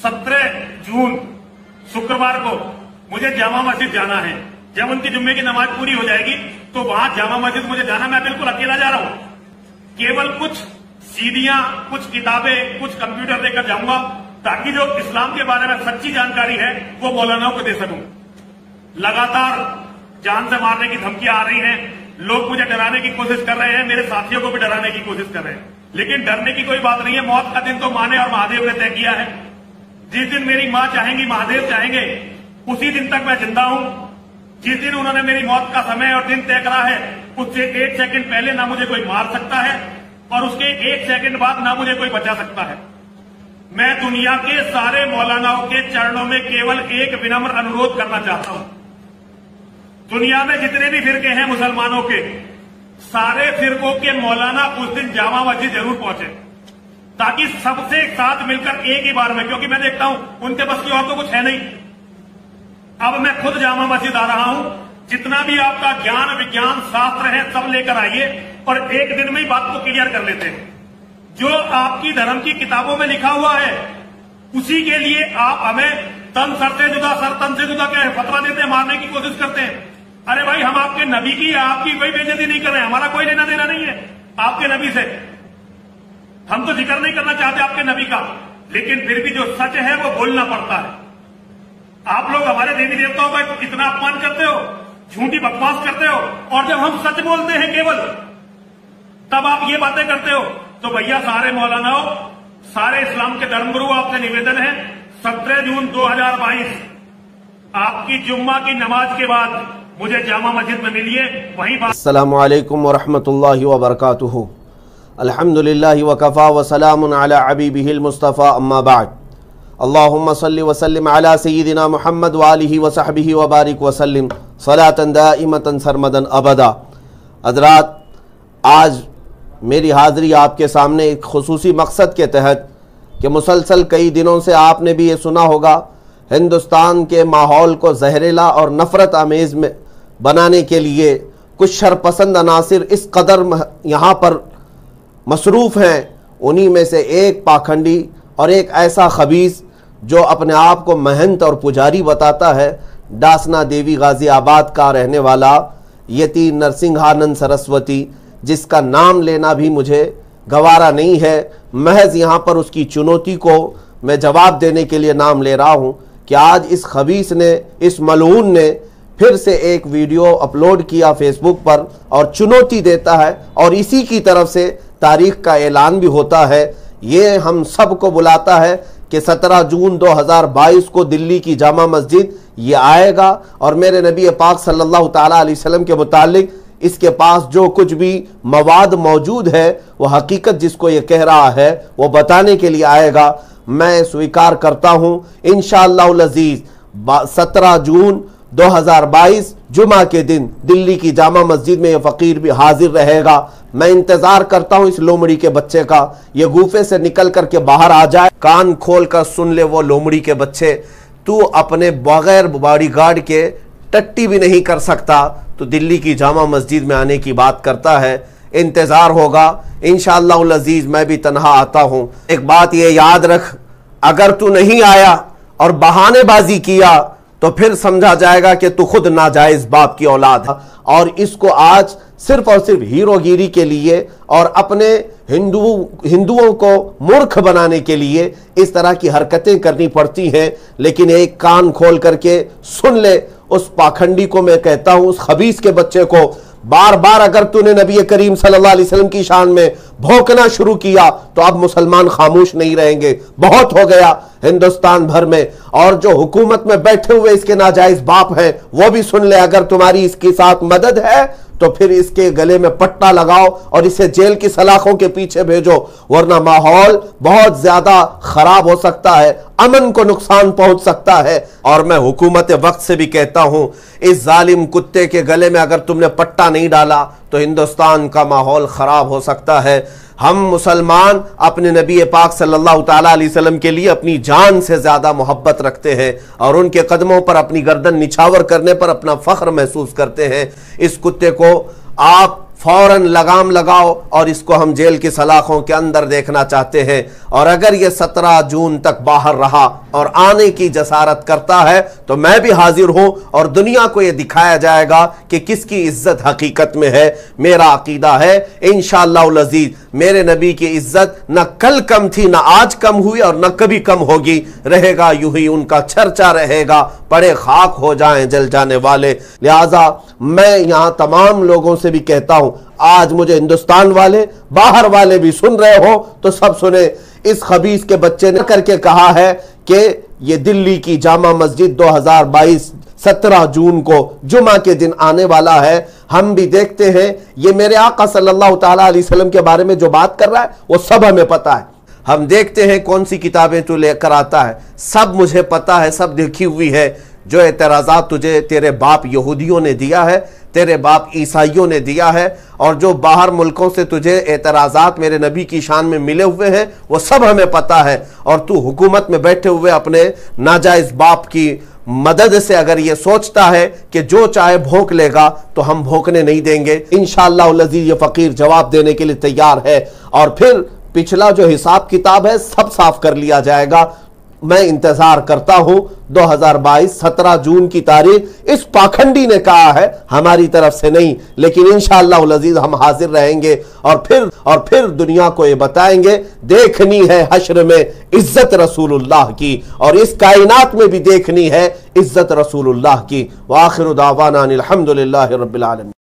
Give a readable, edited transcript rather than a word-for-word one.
17 जून शुक्रवार को मुझे जामा मस्जिद जाना है। जब उनकी जुम्मे की नमाज पूरी हो जाएगी तो वहां जामा मस्जिद मुझे जाना, मैं बिल्कुल अकेला जा रहा हूं। केवल कुछ सीडियां, कुछ किताबें, कुछ कंप्यूटर लेकर जाऊंगा ताकि जो इस्लाम के बारे में सच्ची जानकारी है वो मौलानाओं को दे सकूं। लगातार जान से मारने की धमकियां आ रही हैं, लोग मुझे डराने की कोशिश कर रहे हैं, मेरे साथियों को भी डराने की कोशिश कर रहे हैं, लेकिन डरने की कोई बात नहीं है। मौत का दिन तो माँ ने और महादेव ने तय किया है। जिस दिन मेरी माँ चाहेंगी, महादेव चाहेंगे, उसी दिन तक मैं जिंदा हूं। जिस दिन उन्होंने मेरी मौत का समय और दिन तय करा है उससे 1 सेकंड पहले ना मुझे कोई मार सकता है और उसके 1 सेकंड बाद ना मुझे कोई बचा सकता है। मैं दुनिया के सारे मौलानाओं के चरणों में केवल एक विनम्र अनुरोध करना चाहता हूं। दुनिया में जितने भी फिरके हैं मुसलमानों के, सारे फिरकों के मौलाना उस दिन जामा मस्जिद जरूर पहुंचे ताकि सबसे साथ मिलकर एक ही बार में, क्योंकि मैं देखता हूं उनके बस की और तो कुछ है नहीं। अब मैं खुद जामा मस्जिद आ रहा हूं। जितना भी आपका ज्ञान, विज्ञान, शास्त्र है सब लेकर आइए और एक दिन में ही बात को क्लियर कर लेते हैं। जो आपकी धर्म की किताबों में लिखा हुआ है उसी के लिए आप हमें तन सर से जुदा, सर तन से जुदा क्या है फतवा देते हैं, मारने की कोशिश करते हैं। अरे भाई, हम आपके नबी की या आपकी कोई बेइज्जती नहीं कर रहे हैं, हमारा कोई लेना देना नहीं है आपके नबी से। हम तो जिक्र नहीं करना चाहते आपके नबी का, लेकिन फिर भी जो सच है वो बोलना पड़ता है। आप लोग हमारे देवी देवताओं का इतना अपमान करते हो, झूठी बकवास करते हो, और जब हम सच बोलते हैं केवल तब आप ये बातें करते हो। तो भैया, सारे मौलानाओं, सारे इस्लाम के धर्मगुरु, आपसे निवेदन है 17 जून 2022 आपकी जुम्मा की नमाज के बाद मुझे जामा मस्जिद में मिलिए, वहीं बात। अस्सलामु अलैकुम व रहमतुल्लाहि व बरकातुहू। अल्हम्दुलिल्लाहि व कफ़ा व सलामुन अला हबीबिहिल मुस्तफ़ा, अम्मा बाद। अल्लाहुम्मा सल्लि व सल्लिम अला सय्यिदिना मुहम्मद व आलिहि व सहबिहि व बारिक व सल्लिम सलातन दाइमतन सरमदन अबदा। हज़रात, आज मेरी हाज़िरी आपके सामने एक खुसूसी मकसद के तहत कि मुसलसल कई दिनों से आपने भी ये सुना होगा, हिंदुस्तान के माहौल को जहरीला और नफ़रत आमेज़ में बनाने के लिए कुछ शरपसंद अनासिर इस कदर यहाँ पर मसरूफ़ हैं। उन्हीं में से एक पाखंडी और एक ऐसा खबीस जो अपने आप को महंत और पुजारी बताता है, डासना देवी गाज़ियाबाद का रहने वाला यति नरसिंहानंद सरस्वती, जिसका नाम लेना भी मुझे गवारा नहीं है। महज यहाँ पर उसकी चुनौती को मैं जवाब देने के लिए नाम ले रहा हूँ कि आज इस खबीस ने, इस मलऊन ने फिर से एक वीडियो अपलोड किया फेसबुक पर और चुनौती देता है और इसी की तरफ से तारीख का ऐलान भी होता है। ये हम सब को बुलाता है कि 17 जून 2022 को दिल्ली की जामा मस्जिद ये आएगा और मेरे नबी पाक सल्लल्लाहु ताला अलैहि वसल्लम के मुतालिक इसके पास जो कुछ भी मवाद मौजूद है वो हकीकत जिसको ये कह रहा है वो बताने के लिए आएगा। मैं स्वीकार करता हूँ इंशाअल्लाह अज़ीज़ 17 जून 2022 जुमा के दिन दिल्ली की जामा मस्जिद में ये फ़कीर भी हाजिर रहेगा। मैं इंतज़ार करता हूँ इस लोमड़ी के बच्चे का, ये गुफे से निकल करके बाहर आ जाए। कान खोल कर सुन ले वो लोमड़ी के बच्चे, तू अपने बगैर बॉडीगार्ड के टट्टी भी नहीं कर सकता, तो दिल्ली की जामा मस्जिद में आने की बात करता है। इंतज़ार होगा इंशाअल्लाह अज़ीज़। मैं भी तन्हा आता हूँ। एक बात ये याद रख, अगर तू नहीं आया और बहानेबाजी किया तो फिर समझा जाएगा कि तू खुद नाजायज बाप की औलाद है। और इसको आज सिर्फ और सिर्फ हीरोगिरी के लिए और अपने हिंदुओं को मूर्ख बनाने के लिए इस तरह की हरकतें करनी पड़ती हैं। लेकिन एक कान खोल करके सुन ले उस पाखंडी को, मैं कहता हूं उस खबीस के बच्चे को, बार बार अगर तूने नबी करीम सल्लल्लाहु अलैहि वसल्लम की शान में भौंकना शुरू किया तो अब मुसलमान खामोश नहीं रहेंगे। बहुत हो गया हिंदुस्तान भर में। और जो हुकूमत में बैठे हुए इसके नाजायज बाप हैं वो भी सुन ले, अगर तुम्हारी इसके साथ मदद है तो फिर इसके गले में पट्टा लगाओ और इसे जेल की सलाखों के पीछे भेजो, वरना माहौल बहुत ज्यादा खराब हो सकता है, अमन को नुकसान पहुंच सकता है। और मैं हुकूमत वक्त से भी कहता हूं, इस जालिम कुत्ते के गले में अगर तुमने पट्टा नहीं डाला तो हिंदुस्तान का माहौल खराब हो सकता है। हम मुसलमान अपने नबी पाक सल्लल्लाहु ताला अलैहि वसल्लम के लिए अपनी जान से ज्यादा मोहब्बत रखते हैं और उनके कदमों पर अपनी गर्दन निछावर करने पर अपना फख्र महसूस करते हैं। इस कुत्ते को आप फौरन लगाम लगाओ और इसको हम जेल की सलाखों के अंदर देखना चाहते हैं। और अगर ये 17 जून तक बाहर रहा और आने की जसारत करता है तो मैं भी हाजिर हूं और दुनिया को ये दिखाया जाएगा कि किसकी इज्जत हकीकत में है। मेरा अकीदा है इंशाअल्लाह अज़ीज मेरे नबी की इज्जत न कल कम थी, न आज कम हुई और न कभी कम होगी, रहेगा यूं ही उनका चर्चा रहेगा, पड़े खाक हो जाएं जल जाने वाले। लिहाजा मैं यहां तमाम लोगों से भी कहता हूं, आज मुझे हिंदुस्तान वाले बाहर वाले भी सुन रहे हो तो सब सुने, इस खबीस के बच्चे ने करके कहा है कि ये दिल्ली की जामा मस्जिद 2022 17 जून को जुमा के दिन आने वाला है। हम भी देखते हैं ये मेरे आका सल्लल्लाहु ताला अलैहि वसल्लम के बारे में जो बात कर रहा है वो सब हमें पता है। हम देखते हैं कौन सी किताबें तू लेकर आता है, सब मुझे पता है, सब देखी हुई है। जो एतराज़ात तुझे तेरे बाप यहूदियों ने दिया है, तेरे बाप ईसाइयों ने दिया है, और जो बाहर मुल्कों से तुझे एतराज़ात मेरे नबी की शान में मिले हुए हैं वो सब हमें पता है। और तू हुकूमत में बैठे हुए अपने नाजायज़ बाप की मदद से अगर ये सोचता है कि जो चाहे भोंक लेगा तो हम भोंकने नहीं देंगे। इंशाअल्लाह अज़ीज़ ये फ़कीर जवाब देने के लिए तैयार है और फिर पिछला जो हिसाब किताब है सब साफ कर लिया जाएगा। मैं इंतजार करता हूं 2022 17 जून की तारीख। इस पाखंडी ने कहा है, हमारी तरफ से नहीं, लेकिन इंशाअल्लाह अज़ीज़ हम हाजिर रहेंगे और फिर दुनिया को ये बताएंगे, देखनी है हश्र में इज्जत रसूलुल्लाह की और इस कायनात में भी देखनी है इज्जत रसूलुल्लाह की। व आखिरु दावाना अनिल हम्दुलिल्लाहि रब्बिल आलमीन।